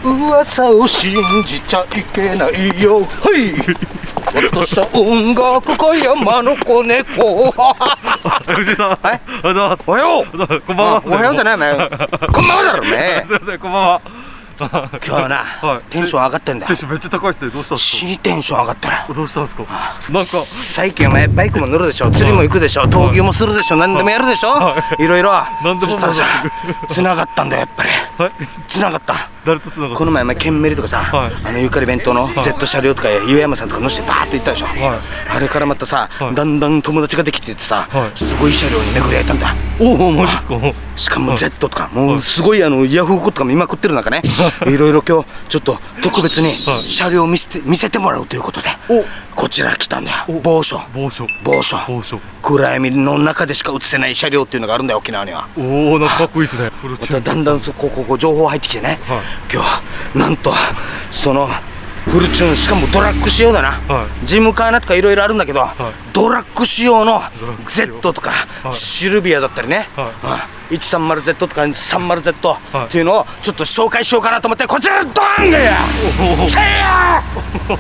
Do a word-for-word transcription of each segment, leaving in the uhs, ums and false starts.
噂を信じちゃいけないよ。はい私は音楽家山の子猫。 藤井さん、はい、おはようございます。 おはよう。 こんばんは。 おはようじゃないお前。こんばんはだろね。 すみません、こんばんは。 今日はな、テンション上がってんだよ。 テンションめっちゃ高いっすね。どうしたんですか。 死にテンション上がってる。 どうしたんですか。なんか最近お前バイクも乗るでしょ、釣りも行くでしょ、闘牛もするでしょ、何でもやるでしょ、いろいろ。そしたらさ、繋がったんだよやっぱり。繋がった。 誰と繋がった。 この前お前ケンメリとかさ、あのゆかり弁当の Z 車両とか湯山さんとか乗せてバーッと行ったでしょ。あれからまたさ、だんだん友達ができててさ、すごい車両に巡り合えたんだ。 おお、マジですか。 しかも Z とかもうすごいあのヤフーとか見まくってる中ね、いろいろ今日ちょっと特別に車両を見せて見せてもらうということでこちら来たんだよ。某所某所某所暗闇の中でしか映せない車両っていうのがあるんだよ沖縄には。おお、なんかかっこいいですね。 だんだんここここ情報入ってきてね、今日はなんとそのフルチューン、しかもドラッグ仕様だな、はい、ジムカーナとかいろいろあるんだけど、はい、ドラッグ仕様の Z とか、はい、シルビアだったりね、はい、いちさんまるゼット とか さんまるゼット っていうのをちょっと紹介しようかなと思って、こちらドーンがやシェイヤー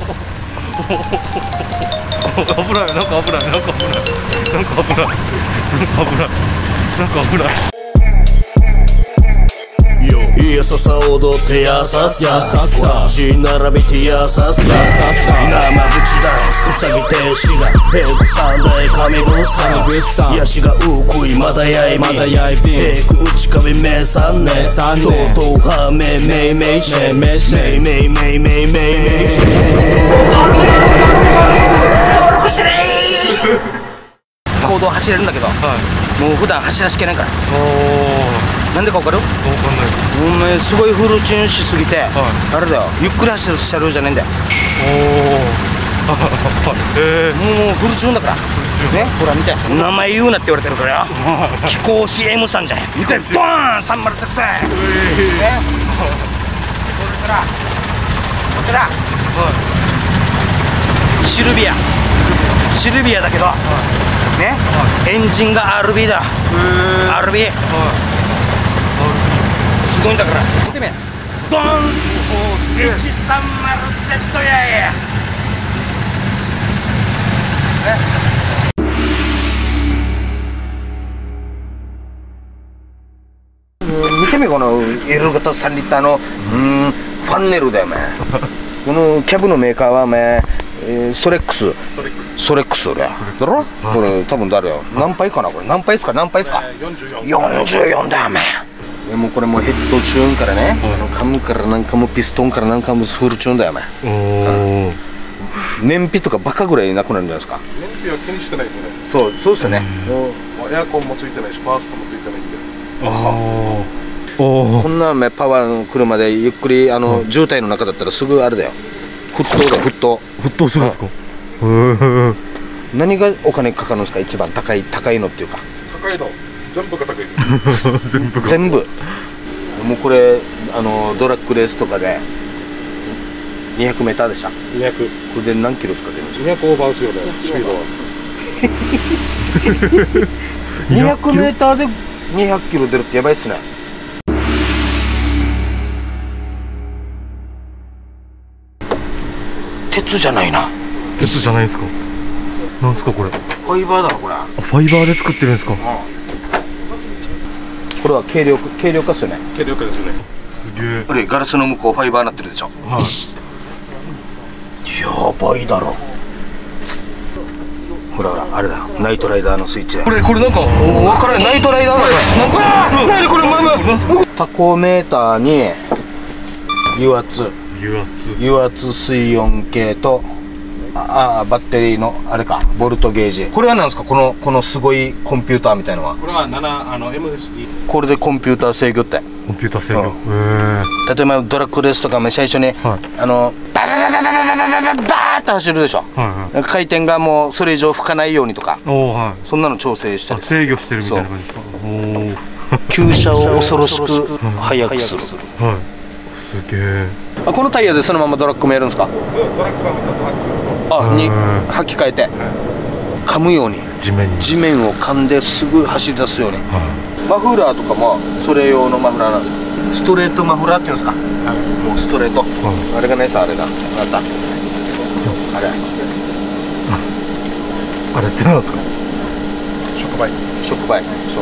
危ない、なんか危ない、なんか危ない、なんか危ない、なんか危ない、なんか危ない。 いやささ踊ってやささ私並べてやささ生口だうさぎ天使がペグサンダイ神ぐさヤシがうくいまだやいびペグ内壁めさんねとうとうはめめいめいしめいめいめいめいめいめい登録してねー公道走れるんだけど、もう普段走らしけないから。なんでか分かる？分かんないです。 お前すごいフルチューンしすぎて、あれだよ、ゆっくり走る車両じゃないんだよ。おお。もうフルチューンだから。ね、ほら見て。名前言うなって言われてるからよ。貴公子 M さんじゃん。見て、ドーンさんまるゼット。ね。それからこちら。シルビア。シルビアだけど、ね、エンジンが アールビー だ。アールビー。すごいんだから見てみ、ドーン いちさんまるゼット やいや、見てみ、この L 型さんリッターのうんファンネルだよお前このキャブのメーカーはお前ソレックスソレックスだろ。これ多分誰よ、何杯かな、これ何杯ですか、何杯ですか、よんじゅうよんだよお前。もうこれもうヘッドチューンからね、あのカムからなんかもピストンからなんかもフルチューンだよお前。燃費とかバカぐらいなくなるんじゃないですか。 燃費は気にしてないですね。 そうそうですよね。 エアコンもついてないしパワーストもついてないんで。 こんなパワーの車でゆっくりあの渋滞の中だったらすぐあれだよ、沸騰だよ、沸騰。 沸騰するんですか。 何がお金かかるんですか、一番高い高いのっていうか。 高いの全部が高い。 全部全部もうこれあのドラッグレースとかでにひゃくメーターでした。 にひゃく。これで何キロとか出るんですか。 にひゃくオーバーですよね、スピードは。 にひゃくメーターでにひゃくキロ出るってやばいっすね。鉄じゃないな。 鉄じゃないですか。なんですかこれ。 ファイバーだろこれ。 ファイバーで作ってるんですか。 これは軽量軽量化っすよね。 軽量化ですね。 すげえ。 これガラスの向こうファイバーになってるでしょ。はい。やばいだろ。ほらほらあれだ、ナイトライダーのスイッチで。 これこれなんかわからない。ナイトライダーだこれ。なんこれこれまま。タコメーターに油圧油圧油圧水温計と。ああバッテリーのあれか、ボルトゲージ。これは何ですか、このこのすごいコンピューターみたいのは。 これはななあの エムエスディー。 これでコンピューター制御って。 コンピューター制御。 例えばドラッグレースとかも最初にあのバババババババババーって走るでしょ。回転がもうそれ以上吹かないようにとか、そんなの調整したり制御してるみたいな感じですか。 急車を恐ろしく速くする。 はい。すげえ。 あ、このタイヤでそのままドラッグもやるんですか。 ドラッグはまたドラッグあに履き替えて噛むように地面に地面を噛んですぐ走り出すように。 マフラーとかもそれ用のマフラーなんですか？ストレートマフラーっていうんですか？はい、もうストレート、はい、あれがないさ、あれだ、あった、あれあれってなんですか？ 触媒、触媒、そう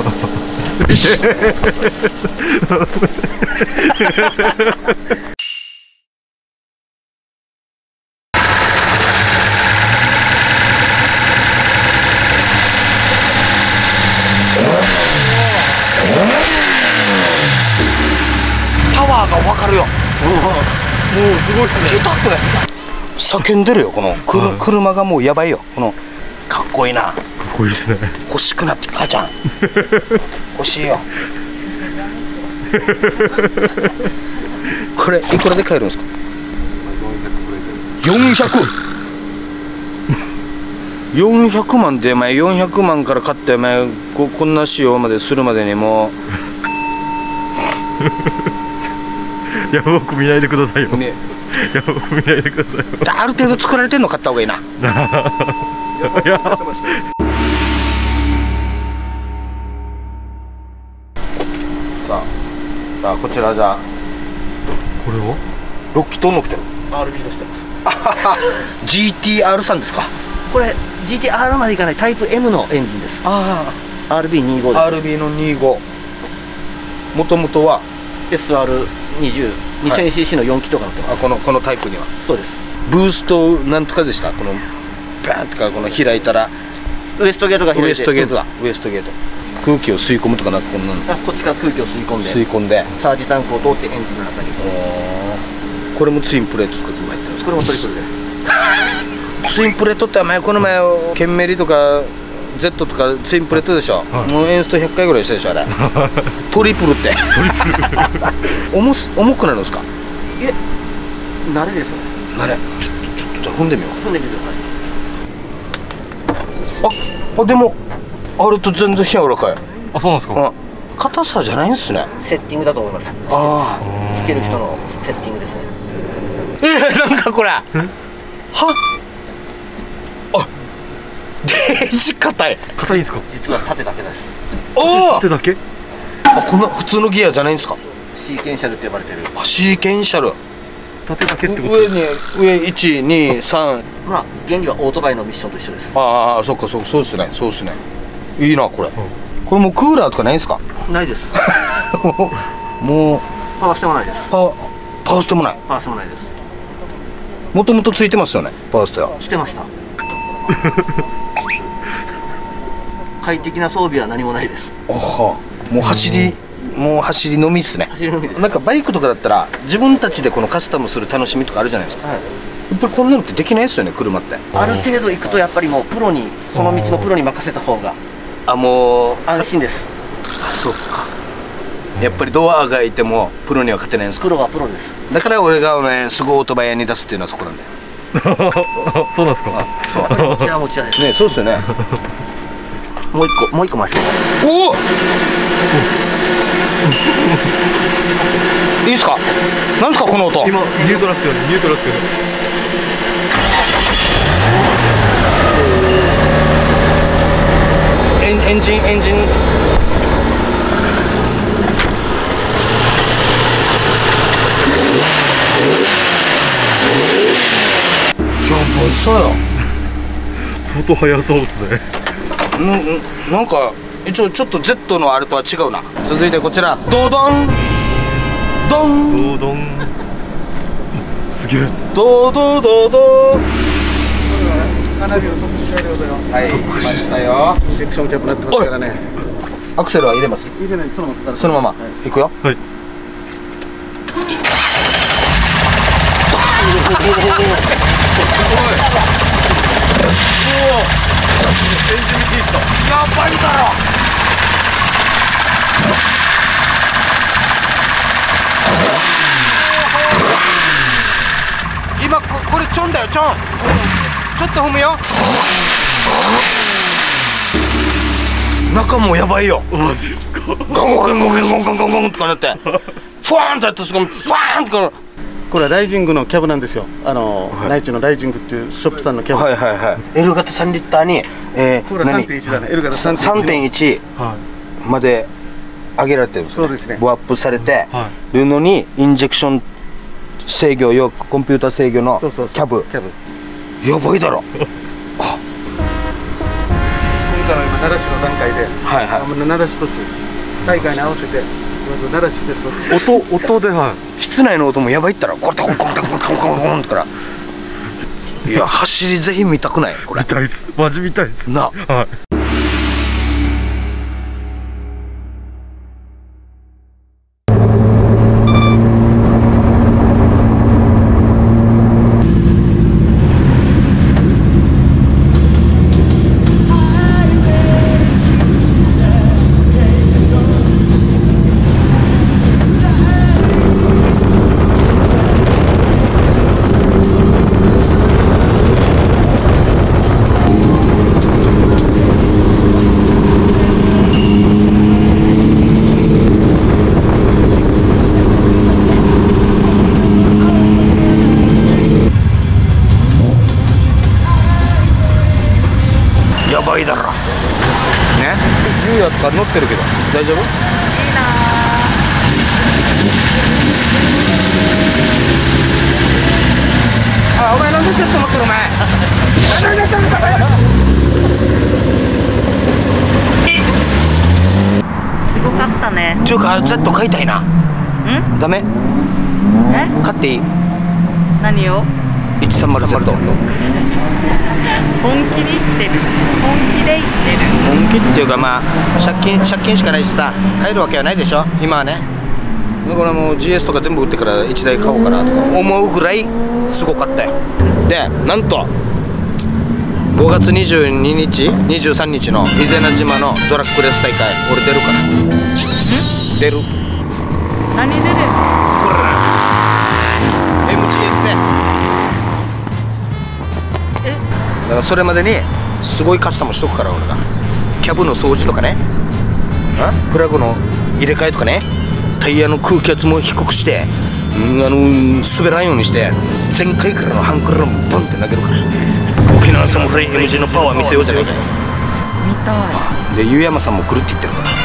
パワーが分かるよ。もうすごいっすね。下手くない叫んでるよ、このくる、はい、車がもうやばいよ。このかっこいいな。 かっこいいですね。 欲しくなって、母ちゃん欲しいよこれいくらで買えるんですか？よんひゃくよんひゃくまんで、前よんひゃくまんから買って、前 こ, こんな仕様までするまでにもういや、僕見ないでくださいよ、ね、いや、僕見ないでくださいよ。 ある程度作られてるの買った方がいいな。いやさあ、さあこちらじゃあこれはろっきとん乗ってるアールビー としてます。 ジーティーアール さんですか？ これ ジーティーアール までいかないタイプ エム のエンジンです。 ああ アールビーにじゅうご です。 アールビー のにじゅうご、もともとはエスアールにじゅう、にせんシーシー のよんきとか乗ってます。 あ、このこのタイプにはそうです。 ブーストなんとかでした？このバーンとかこの開いたらウエストゲートが開いて、 ウエストゲートだ、ウエストゲート、空気を吸い込むとかなんかこんなのあ、こっちから空気を吸い込んで吸い込んでサージタンクを通ってエンジンの中に。 これもツインプレートとか全部入ってるんですか？ これもトリプルです。 ツインプレートって前この前ケンメリとか Z とかツインプレートでしょ、はい、もうエンストひゃっかいぐらいしたでしょあれトリプルって重す重くなるんですか？ いえ、慣れですね。 慣れ、ちょっとちょっとじゃあ踏んでみようか。 踏んでみてください。 ああ、でもあれと全然柔らかい。 あ、そうなんですか？ 硬さじゃないんですね。 セッティングだと思います。 ああ、 つける人のセッティングですね。 えー、なんかこれはあ、デージ硬い。 硬いんですか？ 実は縦だけです。 おお、 縦だけ？ あ、こんな普通のギアじゃないんですか？ シーケンシャルって呼ばれてる。 あ、シーケンシャル。 縦だけってこと？ 上に上いち、に、さん。 まあ原理はオートバイのミッションと一緒です。 ああ、そっか、そう、そうですね、そうですね。いいなこれ。うん、これもうクーラーとかないんですか？ ないです。 もうパワーしてもないです。 パワーパワーしてもない。 パワーしてもないです。 もともとついてますよね、パワーステは。 してました。快適な装備は何もないです。 あは、もう走り、もう走りのみっすね。 走りのみです。 なんかバイクとかだったら自分たちでこのカスタムする楽しみとかあるじゃないですか。はい、やっぱりこんなのってできないですよね、車って。 ある程度行くとやっぱりもうプロに、その道のプロに任せた方があ、もう安心です。 あ、そっか。やっぱりドアがいてもプロには勝てないんですか？ プロはプロです。 だから俺がね、すぐオートバイ屋に出すっていうのはそこなんだよ。 そうなんですか？ そう。 持ちは持ちはですね、そうですよね。 もう一個、もう一個回してください。 おお。いいですか？なんですかこの音？ 今ニュートラスよね、ニュートラスよね。 エン、エンジンエンジン。そうよ。 相当速そうですね。 な、なんか一応ちょっと Z のあれとは違うな。続いてこちら、ドドンドンドドン。すげえ。 ドドドド。 かなりの特殊車両だよ。 はい、来ましたよ。 セクションキャップになってますからね。 アクセルは入れます？ 入れない、そのまま。 そのまま行くよ。 はい。 やばいだろ。今ここれチョンだよ、チョン。ちょっと踏むよ。中もやばいよ。 マジっすか？ ゴンゴンゴンゴンゴンゴンゴンゴンとかなって、フワーンとやった瞬間、フワーンとか。 これはライジングのキャブなんですよ。あの、はい、内地のライジングっていうショップさんのキャブ。 はいはいはい。L 型さんリッターに、えー、 これは さんてんいち だね。L 型さんてんいち まで上げられてるんですね。 そうですね。 ボアップされてはるのにインジェクション制御用コンピューター制御のキそうそうそうャブキャブ。 やばいだろ。 今回は今奈良市の段階で、 はいはいあの奈良市途中大会に合わせてまず奈良市でと音音では室内の音もやばいったらコンタコンコンタコンタコンコンコンってからいや走りぜひ見たくないこれ見たいですマジ見たいですなはいやばいだろね。ゆうやったら乗ってるけど大丈夫？いいなあ、お前なんでちょっと乗ってるお前すごかったね。 ちゅうか Z 買いたいな。 ん？ ダメ？ え？ 買っていい？ 何を？ いちさんまるゼット本気で言ってる。本気で言ってる。 本気っていうかまあ借金借金しかないしさ買えるわけはないでしょ今はね。だからもう ジーエス とか全部売ってからいちだい買おうかなとか思うぐらいすごかったよ。でなんとごがつにじゅうににちにじゅうさんにちの伊是名島のドラッグレース大会俺出るから出る何出る？ これ エムジーエス でえ？ だからそれまでにすごいカスタムしとくから俺がキャブの掃除とかねあプラグの入れ替えとかねタイヤの空気圧も低くして、うん、あの滑らんようにして前回からのハンクルをボンって投げるから沖縄サムフライ エムジー のパワー見せようじゃないか見たい。 でゆうやまさんも来るって言ってるから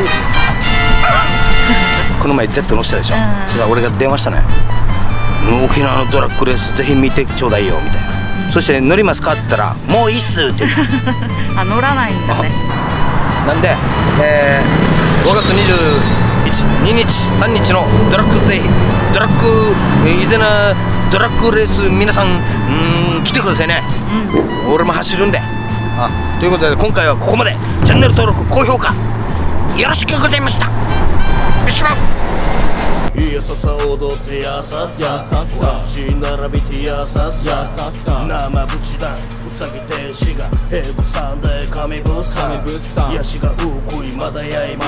この前 Z 乗したでしょ、 うん、 それは俺が電話したのよ沖縄のドラッグレースぜひ見てちょうだいよみたいな、うん、そして乗りますかって言ったらもういいっすって言ってあ乗らないんだね。 なんで、えー、ごがつにじゅういちににちさんにちのドラッグぜひドラッグ伊是名ドラッグレース皆さんうん来てくださいね、うん、俺も走るんであということで今回はここまでチャンネル登録高評価よろしくございました。ビシバンいやささ踊ってやささ街並びてやささ生ぶちだうさぎ天使がヘグさんで神ぶっさヤシがうくいまだやいび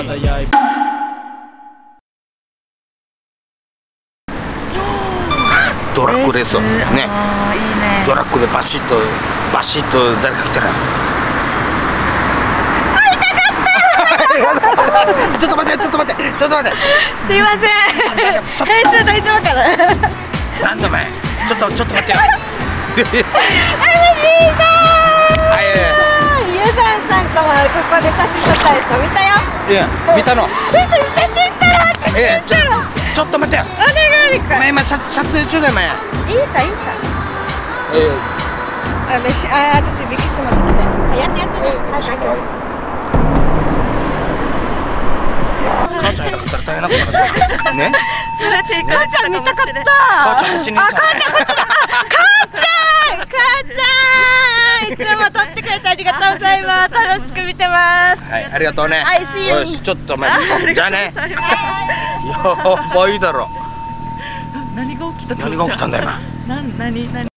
ドラッグレースをねあーいいね。 ドラッグでバシッとバシッと誰か来たらちょっと待ってちょっと待ってちょっと待ってすいません編集大丈夫かな。 なんだお前ちょっとちょっと待ってよゆうさんさんともここで写真撮ったでしょ。見たよ。 いや見たの見て写真撮ろう写真えちょ撮ろう。 ちょっと待ってよお願いお前今撮撮影中だよお前いいさいいさ。 えあ飯あ私ビキシマだね。やってやってね。はいはい。 母ちゃんいなかったら大変なことだったね。 それって母ちゃん見たかった。 母ちゃんこっちにいたあ母ちゃんこっちだ。あ母ちゃん母ちゃんいつも撮ってくれてありがとうございます。楽しく見てます。 はいありがとうね。 はい See you よしちょっとお前じゃあね。やばいだろ。 何が起きた？ 何が起きたんだよ今。 な何何